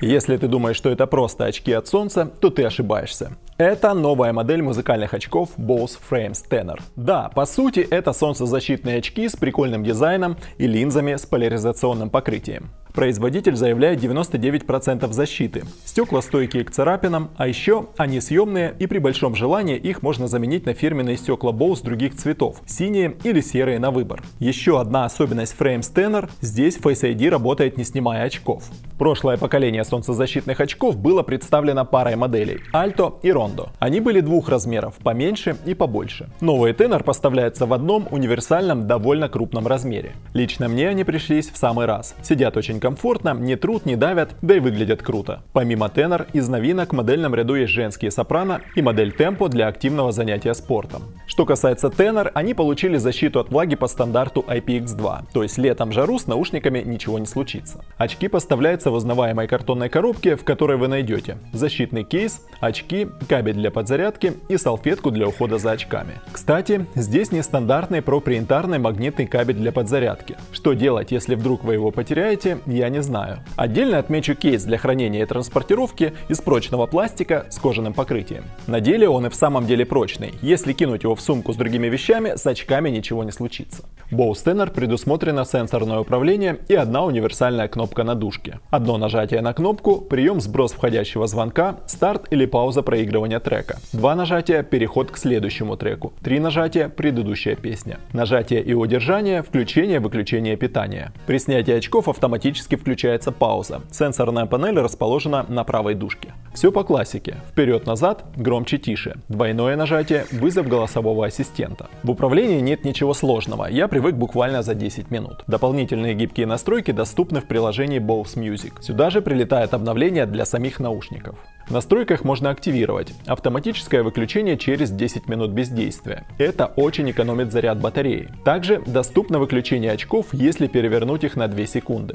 Если ты думаешь, что это просто очки от солнца, то ты ошибаешься. Это новая модель музыкальных очков Bose Frames Tenor. Да, по сути, это солнцезащитные очки с прикольным дизайном и линзами с поляризационным покрытием. Производитель заявляет 99% защиты, стекла стойкие к царапинам, а еще они съемные и при большом желании их можно заменить на фирменные стекла Bose других цветов, синие или серые на выбор. Еще одна особенность Frames Tenor – здесь Face ID работает не снимая очков. Прошлое поколение солнцезащитных очков было представлено парой моделей – Alto и Rondo. Они были двух размеров – поменьше и побольше. Новый Tenor поставляется в одном универсальном довольно крупном размере. Лично мне они пришлись в самый раз. Сидят очень комфортно, не трут, не давят, да и выглядят круто. Помимо Tenor, из новинок в модельном ряду есть женские сопрано и модель Tempo для активного занятия спортом. Что касается Tenor, они получили защиту от влаги по стандарту IPX2, то есть летом в жару с наушниками ничего не случится. Очки поставляются в узнаваемой картонной коробке, в которой вы найдете защитный кейс, очки, кабель для подзарядки и салфетку для ухода за очками. Кстати, здесь нестандартный проприентарный магнитный кабель для подзарядки. Что делать, если вдруг вы его потеряете, я не знаю. Отдельно отмечу кейс для хранения и транспортировки из прочного пластика с кожаным покрытием. На деле он и в самом деле прочный. Если кинуть его в сумку с другими вещами, с очками ничего не случится. Bose Tenor предусмотрено сенсорное управление и одна универсальная кнопка на дужке. Одно нажатие на кнопку, прием сброс входящего звонка, старт или пауза проигрывания трека. Два нажатия, переход к следующему треку. Три нажатия, предыдущая песня. Нажатие и удержание, включение-выключение питания. При снятии очков автоматически включается пауза. Сенсорная панель расположена на правой дужке. Все по классике. Вперед-назад, громче-тише. Двойное нажатие, вызов голосового ассистента. В управлении нет ничего сложного, я привык буквально за 10 минут. Дополнительные гибкие настройки доступны в приложении Bose Music. Сюда же прилетает обновление для самих наушников. В настройках можно активировать автоматическое выключение через 10 минут бездействия. Это очень экономит заряд батареи. Также доступно выключение очков, если перевернуть их на 2 секунды.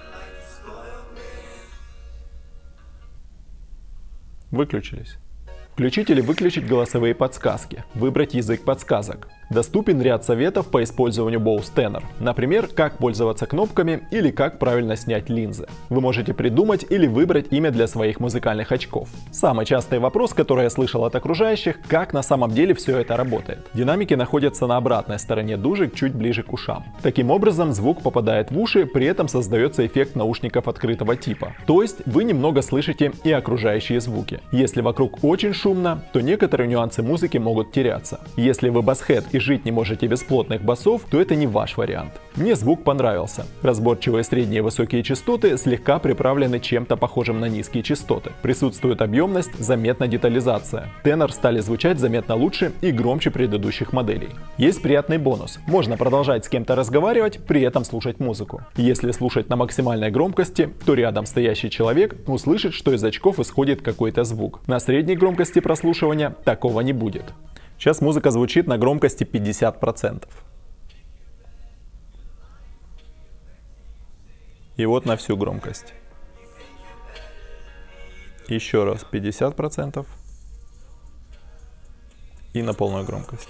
Выключились. Включить или выключить голосовые подсказки. Выбрать язык подсказок. Доступен ряд советов по использованию Bose Tenor. Например, как пользоваться кнопками или как правильно снять линзы. Вы можете придумать или выбрать имя для своих музыкальных очков. Самый частый вопрос, который я слышал от окружающих, как на самом деле все это работает. Динамики находятся на обратной стороне дужек, чуть ближе к ушам. Таким образом, звук попадает в уши, при этом создается эффект наушников открытого типа. То есть вы немного слышите и окружающие звуки. Если вокруг очень шумно, то некоторые нюансы музыки могут теряться. Если вы басхед и жить не можете без плотных басов, то это не ваш вариант. Мне звук понравился. Разборчивые средние и высокие частоты слегка приправлены чем-то похожим на низкие частоты. Присутствует объемность, заметна детализация. Tenor стали звучать заметно лучше и громче предыдущих моделей. Есть приятный бонус. Можно продолжать с кем-то разговаривать, при этом слушать музыку. Если слушать на максимальной громкости, то рядом стоящий человек услышит, что из очков исходит какой-то звук. На средней громкости прослушивания такого не будет. Сейчас музыка звучит на громкости 50%. И вот на всю громкость. Еще раз 50%. И на полную громкость.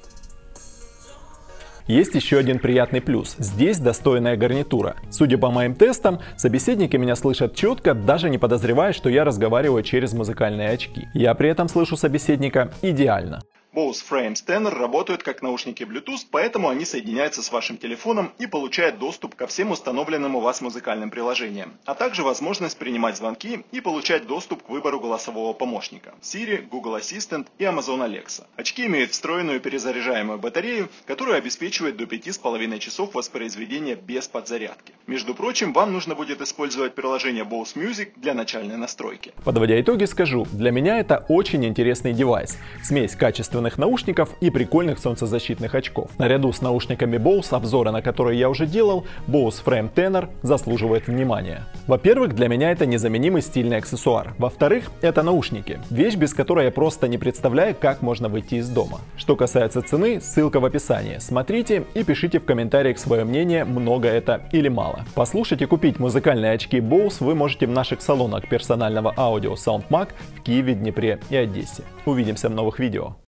Есть еще один приятный плюс. Здесь достойная гарнитура. Судя по моим тестам, собеседники меня слышат четко, даже не подозревая, что я разговариваю через музыкальные очки. Я при этом слышу собеседника идеально. Bose Frames Tenor работают как наушники Bluetooth, поэтому они соединяются с вашим телефоном и получают доступ ко всем установленным у вас музыкальным приложениям, а также возможность принимать звонки и получать доступ к выбору голосового помощника Siri, Google Assistant и Amazon Alexa. Очки имеют встроенную перезаряжаемую батарею, которая обеспечивает до 5,5 часов воспроизведения без подзарядки. Между прочим, вам нужно будет использовать приложение Bose Music для начальной настройки. Подводя итоги, скажу, для меня это очень интересный девайс. Смесь качественных наушников и прикольных солнцезащитных очков. Наряду с наушниками Bose, обзоры на которые я уже делал, Bose Frames Tenor заслуживает внимания. Во-первых, для меня это незаменимый стильный аксессуар. Во-вторых, это наушники. Вещь, без которой я просто не представляю, как можно выйти из дома. Что касается цены, ссылка в описании. Смотрите и пишите в комментариях свое мнение, много это или мало. Послушать и купить музыкальные очки Bose вы можете в наших салонах персонального аудио SoundMag в Киеве, Днепре и Одессе. Увидимся в новых видео.